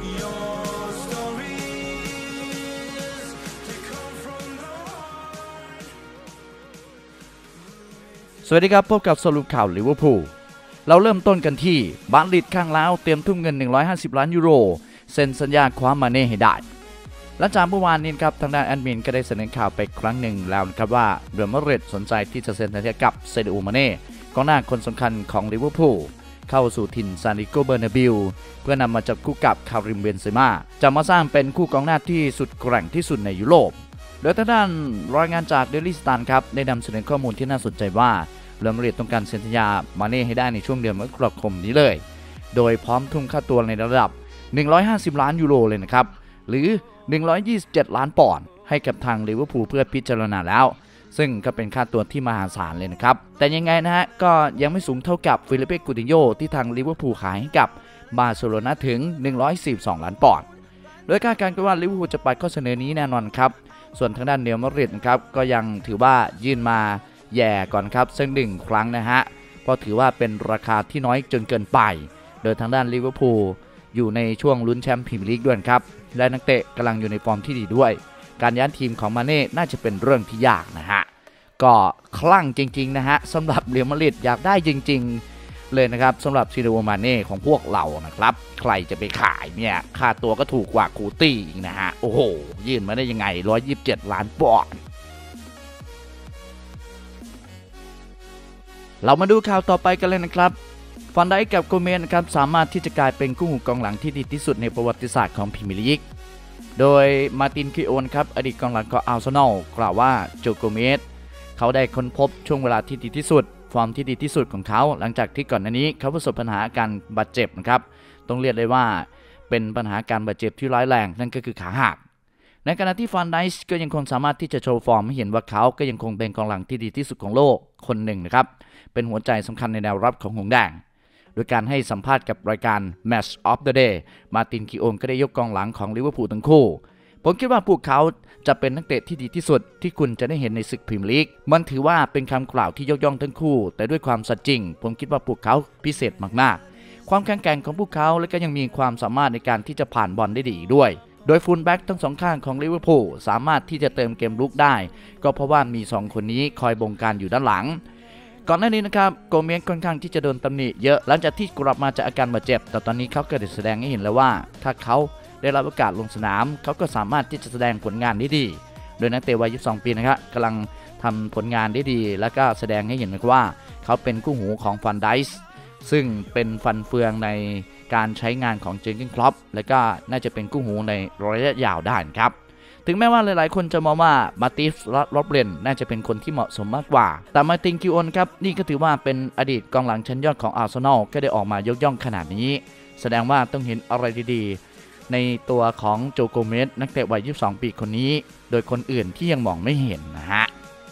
สวัสดีครับพบกับสรุปข่าวลิเวอร์พูลเราเริ่มต้นกันที่บาร์ลิดข้างแล้วเตรียมทุ่มเงิน150 ล้านยูโรเซ็นสัญญาคว้ามาเน่ให้ได้หลังจากเมื่อวานนี้ครับทางด้านแอดมินก็ได้เสนอข่าวไปครั้งหนึ่งแล้วนะครับว่าเรอัลมาดริดสนใจที่จะเซ็นสัญญากับเซดิโอ มาเน่กองหน้าคนสำคัญของลิเวอร์พูลเข้าสู่ถิ่นซานติอาโก เบอร์นาบิลเพื่อนำมาจับคู่กับคาริม เบนเซม่าจะมาสร้างเป็นคู่กองหน้าที่สุดแกร่งที่สุดในยุโรปโดยทางด้านรายงานจากเดลิสตันครับได้นำเสนอข้อมูลที่น่าสนใจว่าเรอัลมาดริดต้องการเซ็นสัญญามาเน่ให้ได้ในช่วงเดือนมกราคมนี้เลยโดยพร้อมทุ่มค่าตัวในระดับ150 ล้านยูโรเลยนะครับหรือ127 ล้านปอนด์ให้กับทางลิเวอร์พูลเพื่อพิจารณาแล้วซึ่งก็เป็นค่าตัวที่มหาศาลเลยนะครับแต่ยังไงนะฮะก็ยังไม่สูงเท่ากับฟิลิปเป้ กูตินโญ่ที่ทางลิเวอร์พูลขายให้กับบาร์เซโลนาถึง142 ล้านปอนด์โดยคาดการณ์กันว่าลิเวอร์พูลจะไปข้อเสนอนี้แน่นอนครับส่วนทางด้านเรอัลมาดริดนะครับก็ยังถือว่ายื่นมาแย่ก่อนครับซึ่ง1 ครั้งนะฮะเพราะถือว่าเป็นราคาที่น้อยจนเกินไปโดยทางด้านลิเวอร์พูลอยู่ในช่วงลุ้นแชมป์พรีเมียร์ลีกด้วยครับและนักเตะกำลังอยู่ในฟอร์มที่ดีด้วยการย้ายทีมของมาเน่น่าจะเป็นเรื่องที่ยากนะฮะก็คลั่งจริงๆนะฮะสำหรับเรอัลมาดริดอยากได้จริงๆเลยนะครับสำหรับซิโด มาเน่ของพวกเรานะครับใครจะไปขายเนี่ยค่าตัวก็ถูกกว่าคูตี้อีกนะฮะโอ้โหยื่นมาได้ยังไง127 ล้านปอนด์เรามาดูข่าวต่อไปกันเลยนะครับฟันไดค์กับโกเมสนะครับสามารถที่จะกลายเป็นคู่หูกองหลังที่ดีที่สุดในประวัติศาสตร์ของพรีเมียร์ลีกโดยมาร์ติน คิโอนครับอดีตกองหลังของอาร์เซนอลกล่าวว่าโจโกเมสเขาได้ค้นพบช่วงเวลาที่ดีที่สุดฟอร์มที่ดีที่สุดของเขาหลังจากที่ก่อนหน้านี้เขาประสบปัญหาการบาดเจ็บนะครับต้องเรียกได้ว่าเป็นปัญหาการบาดเจ็บที่ร้ายแรงนั่นก็คือขาหักในขณะที่ฟันไดค์ก็ยังคงสามารถที่จะโชว์ฟอร์มให้เห็นว่าเขาก็ยังคงเป็นกองหลังที่ดีที่สุดของโลกคนหนึ่งนะครับเป็นหัวใจสำคัญในแนวรับของหงส์แดงโดยการให้สัมภาษณ์กับรายการ Match of the Day มาร์ติน คิโอนก็ได้ยกกองหลังของลิเวอร์พูลทั้งคู่ผมคิดว่าพวกเขาจะเป็นนักเตะที่ดีที่สุดที่คุณจะได้เห็นในศึกพรีเมียร์ลีกมันถือว่าเป็นคำกล่าวที่ยกย่องทั้งคู่แต่ด้วยความสัตย์จริงผมคิดว่าพวกเขาพิเศษมากๆความแข็งแกร่งของพวกเขาและก็ยังมีความสามารถในการที่จะผ่านบอลได้ดีอีกด้วยโดยฟูลแบ็กทั้งสองข้างของลิเวอร์พูลสามารถที่จะเติมเกมลุกได้ก็เพราะว่ามี2 คนนี้คอยบงการอยู่ด้านหลังก่อนหน้านี้นะครับโกเมสค่อนข้างที่จะโดนตำหนิเยอะหลังจากที่กลับมาจากอาการบาดเจ็บแต่ตอนนี้เขาก็ได้แสดงให้เห็นแล้วว่าถ้าเขาได้รับโอกาสลงสนามเขาก็สามารถที่จะแสดงผลงานได้ดีโดยนักเตะวัย22 ปีนะครับกำลังทำผลงานได้ดีและก็แสดงให้เห็นว่าเขาเป็นคู่หูของฟันไดค์ซึ่งเป็นฟันเฟืองในการใช้งานของเจอร์เก้น คล็อปและก็น่าจะเป็นคู่หูในระยะยาวได้ครับถึงแม้ว่าหลายๆคนจะมองว่ามาติฟและโรบเลนน่าจะเป็นคนที่เหมาะสมมากกว่าแต่มาร์ติน คิโอนครับนี่ก็ถือว่าเป็นอดีตกองหลังชั้นยอดของอาร์เซนอลก็ได้ออกมายกย่องขนาดนี้แสดงว่าต้องเห็นอะไรดีๆในตัวของโจโกเมสนักเตะวัย22 ปีคนนี้โดยคนอื่นที่ยังมองไม่เห็นนะฮะ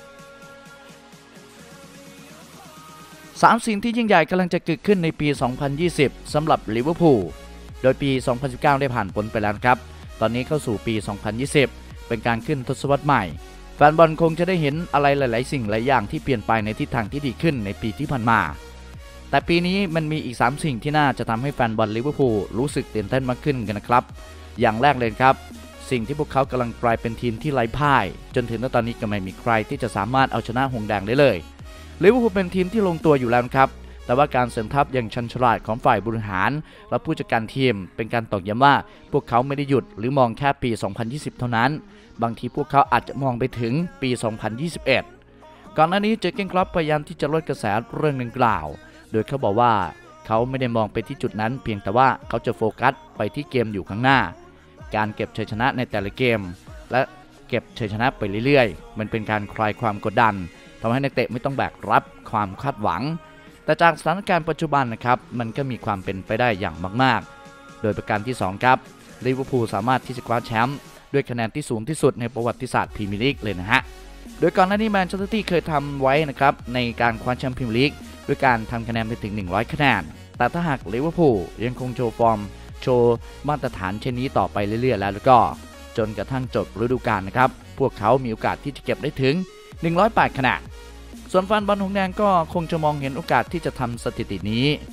3 สิ่งที่ยิ่งใหญ่กำลังจะเกิดขึ้นในปี 2020 สำหรับลิเวอร์พูลโดยปี 2019 ได้ผ่านพ้นไปแล้วครับตอนนี้เข้าสู่ปี 2020 เป็นการขึ้นทศวรรษใหม่แฟนบอลคงจะได้เห็นอะไรหลายๆสิ่งหลายอย่างที่เปลี่ยนไปในทิศทางที่ดีขึ้นในปีที่ผ่านมาแต่ปีนี้มันมีอีก3 สิ่งที่น่าจะทำให้แฟนบอลลิเวอร์พูลรู้สึกตื่นเต้นมากขึ้นกันนะครับอย่างแรกเลยครับสิ่งที่พวกเขากำลังกลายเป็นทีมที่ไร้พ่ายจนถึงตอนนี้ก็ไม่มีใครที่จะสามารถเอาชนะหงส์แดงได้เลยลิเวอร์พูลเป็นทีมที่ลงตัวอยู่แล้วครับแต่ว่าการเสริมทัพอย่างชันฉลาดของฝ่ายบริหารและผู้จัดการทีมเป็นการตอกย้ำว่าพวกเขาไม่ได้หยุดหรือมองแค่ปี 2020 เท่านั้นบางทีพวกเขาอาจจะมองไปถึงปี 2021 ก่อนหน้านี้เจอร์เก้น คล็อปพยายามที่จะลดกระแสเรื่องดังกล่าวโดยเขาบอกว่าเขาไม่ได้มองไปที่จุดนั้นเพียงแต่ว่าเขาจะโฟกัสไปที่เกมอยู่ข้างหน้าการเก็บชัยชนะในแต่ละเกมและเก็บชัยชนะไปเรื่อยๆมันเป็นการคลายความกดดันทำให้นักเตะไม่ต้องแบกรับความคาดหวังแต่จากสถานการณ์ปัจจุบันนะครับมันก็มีความเป็นไปได้อย่างมากๆโดยประการที่2ครับลิเวอร์พูลสามารถที่จะคว้าแชมป์ด้วยคะแนนที่สูงที่สุดในประวัติศาสตร์พรีเมียร์ลีกเลยนะฮะโดยก่อนหน้านี้แมนเชสเตอร์ซิตี้เคยทำไว้นะครับในการคว้าแชมป์พรีเมียร์ลีกด้วยการทำคะแนนไปถึง100 คะแนนแต่ถ้าหากลิเวอร์พูลยังคงโชว์ฟอร์มโชว์มาตรฐานเช่นนี้ต่อไปเรื่อยๆแล้วก็จนกระทั่งจบฤดูกาลนะครับพวกเขามีโอกาสที่จะเก็บได้ถึง108 คะแนนส่วนแฟนบอลหงส์แดงก็คงจะมองเห็นโอกาสที่จะทำสถิตินี้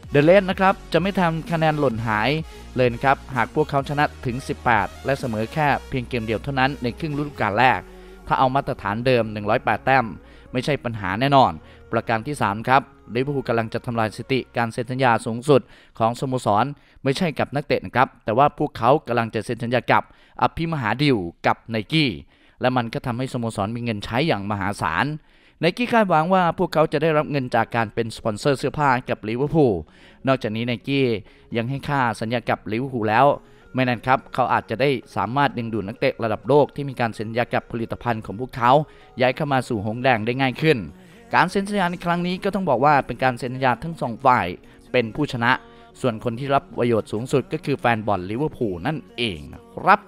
เดอะเรดนะครับจะไม่ทำคะแนนหล่นหายเลยนะครับหากพวกเขาชนะถึง18และเสมอแค่เพียงเกมเดียวเท่านั้นในครึ่งฤดูกาลแรกถ้าเอามาตรฐานเดิม108แต้มไม่ใช่ปัญหาแน่นอนประการที่3ครับลิเวอร์พูลกำลังจะทำลายสถิติการเซ็นสัญญาสูงสุดของสโมสรไม่ใช่กับนักเตะนะครับแต่ว่าพวกเขากำลังจะเซ็นสัญญากับอภิมหาดิวกับไนกี้และมันก็ทำให้สโมสรมีเงินใช้อย่างมหาศาลไนกี้คาดหวังว่าพวกเขาจะได้รับเงินจากการเป็นสปอนเซอร์เสื้อผ้ากับลิเวอร์พูลนอกจากนี้ไนกี้ยังให้ค่าสัญญากับลิเวอร์พูลแล้วไม่นั้นครับเขาอาจจะได้สามารถดึงดูดนักเตะระดับโลกที่มีการเซ็นสัญญากับผลิตภัณฑ์ของพวกเขาย้ายเข้ามาสู่หงส์แดงได้ง่ายขึ้นการเซ็นสัญญาในครั้งนี้ก็ต้องบอกว่าเป็นการเซ็นสัญญาทั้ง2ฝ่ายเป็นผู้ชนะส่วนคนที่รับประโยชน์สูงสุดก็คือแฟนบอลลิเวอร์พูลนั่นเองนะครับ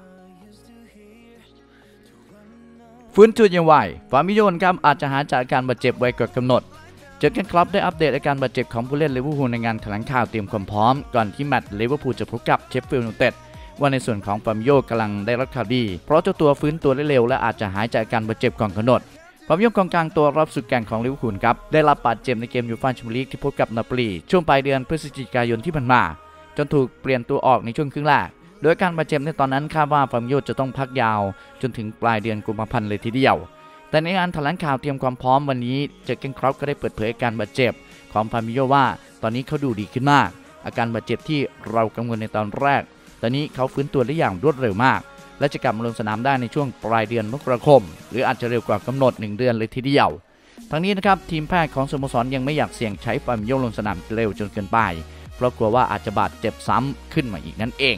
ฟื้นตัวยังไวฟาบิโญครับอาจจะหายจากอาการบาดเจ็บไวกว่ากำหนดเจอร์เก้นคล็อปได้อัปเดตอาการบาดเจ็บของผู้เล่นลิเวอร์พูลในงานแถลงข่าวเตรียมความพร้อมก่อนที่แมตช์ลิเวอร์พูลจะพบกับเชฟฟิลด์ยูไนเต็ดว่าในส่วนของฟาบิโญกำลังได้รับข่าวดีเพราะเจ้าตัวฟื้นตัวได้เร็วและอาจจะหายจากอาการบาดเจ็บก่อนกำหนดฟาบิโญกองกลางตัวรับสุดแกร่งของลิเวอร์พูลครับได้รับบาดเจ็บในเกมยูฟ่าแชมเปี้ยนลีกที่พบกับนาโปลีช่วงปลายเดือนพฤศจิกายนที่ผ่านมาจนถูกเปลี่ยนตัวออกในช่วงครึ่งแรกโดยการบาดเจ็บในตอนนั้นคาดว่าฟาบิโญจะต้องพักยาวจนถึงปลายเดือนกุมภาพันธ์เลยทีเดียวแต่ในงานแถลงข่าวเตรียมความพร้อมวันนี้เจอร์เก้นคล็อปก็ได้เปิดเผยอาการบาดเจ็บของฟาบิโญว่าตอนนี้เขาดูดีขึ้นมากอาการบาดเจ็บที่เรากังวลในตอนแรกตอนนี้เขาฟื้นตัวได้อย่างรวดเร็วมากและจะกลับมาลงสนามได้ในช่วงปลายเดือนมกราคมหรืออาจจะเร็วกว่ากำหนด1เดือนเลยทีเดียวทั้งนี้นะครับทีมแพทย์ของสโมสรยังไม่อยากเสี่ยงใช้ฟาบิโญลงสนามเร็วจนเกินไปเพราะกลัวว่าอาจจะบาดเจ็บซ้ำขึ้นมาอีกนั่นเอง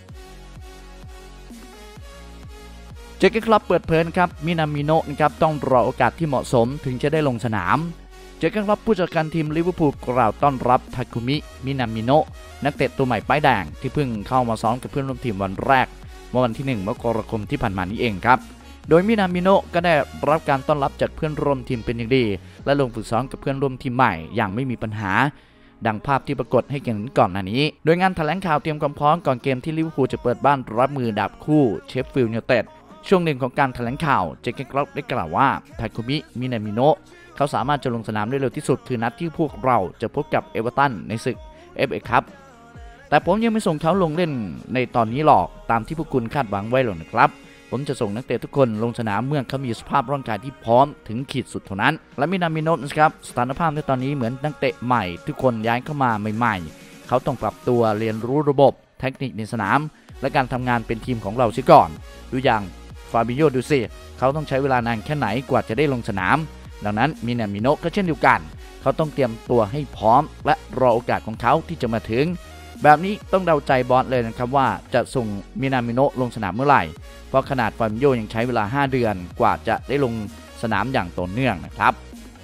เจอร์เก้นคล็อปเปิดเผยครับมินามิโนะนะครับต้องรอโอกาสที่เหมาะสมถึงจะได้ลงสนามเจอร์เก้นคล็อปผู้จัดการทีมลิเวอร์พูลกล่าวต้อนรับทาคุมิมินามิโนะนักเตะตัวใหม่ป้ายแดงที่เพิ่งเข้ามาซ้อมกับเพื่อนร่วมทีมวันแรกเมื่อวันที่1 มกราคมที่ผ่านมานี้เองครับโดยมินามิโนะก็ได้รับการต้อนรับจากเพื่อนร่วมทีมเป็นอย่างดีและลงฝึกซ้อมกับเพื่อนร่วมทีมใหม่อย่างไม่มีปัญหาดังภาพที่ปรากฏให้เห็นก่อนหน้านี้โดยงานแถลงข่าวเตรียมความพร้อมก่อนเกมที่ลิเวอร์พูลจะเปิดบ้านรับมือดาบคู่เชฟฟิลด์ยูไนเต็ดช่วงหนึ่งของการแถลงข่าวเจอร์เก้นคล็อปได้กล่าวว่าทาคุมิมินามิโนะเขาสามารถจะลงสนามได้เร็วที่สุดคือนัดที่พวกเราจะพบกับเอเวอร์ตันในศึก FA ครับแต่ผมยังไม่ส่งเขาลงเล่นในตอนนี้หรอกตามที่พวกคุณคาดหวังไว้หรอกนะครับผมจะส่งนักเตะทุกคนลงสนามเมื่อเขามีสภาพร่างกายที่พร้อมถึงขีดสุดเท่านั้นและมินามิโนะนะครับสถานภาพในตอนนี้เหมือนนักเตะใหม่ทุกคนย้ายเข้ามาใหม่ๆเขาต้องปรับตัวเรียนรู้ระบบเทคนิคในสนามและการทำงานเป็นทีมของเราเสียก่อนดูอย่างฟาบิโญดูสิเขาต้องใช้เวลานานแค่ไหนกว่าจะได้ลงสนามดังนั้นมินามิโนะก็เช่นเดียวกันเขาต้องเตรียมตัวให้พร้อมและรอโอกาสของเขาที่จะมาถึงแบบนี้ต้องเดาใจบอสเลยนะครับว่าจะส่งมินามิโนะลงสนามเมื่อไหร่เพราะขนาดฟาบิโญยังใช้เวลา5เดือนกว่าจะได้ลงสนามอย่างต่อเนื่องนะครับ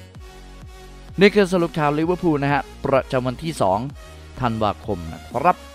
นี่คือสรุปข่าวลิเวอร์พูลนะฮะประจำวันที่2 ธันวาคมนะครับ